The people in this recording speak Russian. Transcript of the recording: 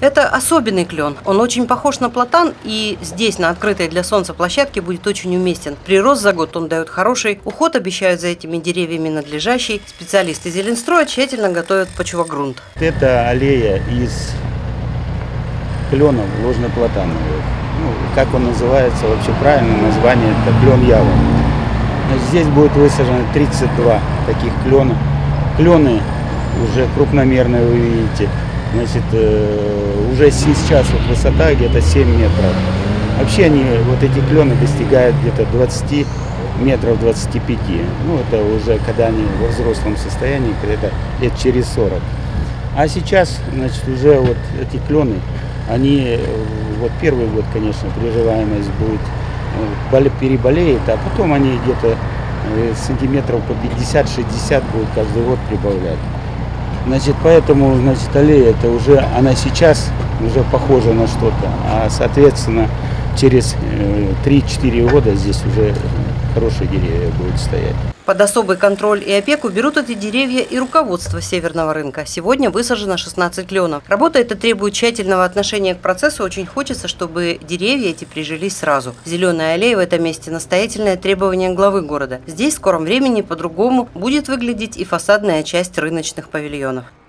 Это особенный клен. Он очень похож на платан и здесь, на открытой для солнца площадке, будет очень уместен. Прирост за год он дает хороший, уход обещают за этими деревьями надлежащий. Специалисты зеленстроя тщательно готовят почвогрунт. Это аллея из кленов ложноплатановых. Как он называется, вообще правильное название, это клен ява. Здесь будет высажено 32 таких клена. Клены уже крупномерные, вы видите. Значит, уже сейчас вот высота где-то 7 метров. Вообще они, вот эти клены достигают где-то 20 метров, 25. Это уже когда они во взрослом состоянии, когда лет через 40. А сейчас, значит, уже вот эти клены, они, вот первый год, конечно, приживаемость будет, переболеет, а потом они где-то сантиметров по 50-60 будут каждый год прибавлять. Значит, поэтому, значит, аллея это уже, она сейчас уже похожа на что-то, а соответственно через 3-4 года здесь уже хорошие деревья будут стоять. Под особый контроль и опеку берут эти деревья и руководство Северного рынка. Сегодня высажено 16 кленов. Работа эта требует тщательного отношения к процессу. Очень хочется, чтобы деревья эти прижились сразу. Зеленая аллея в этом месте – настоятельное требование главы города. Здесь в скором времени по-другому будет выглядеть и фасадная часть рыночных павильонов.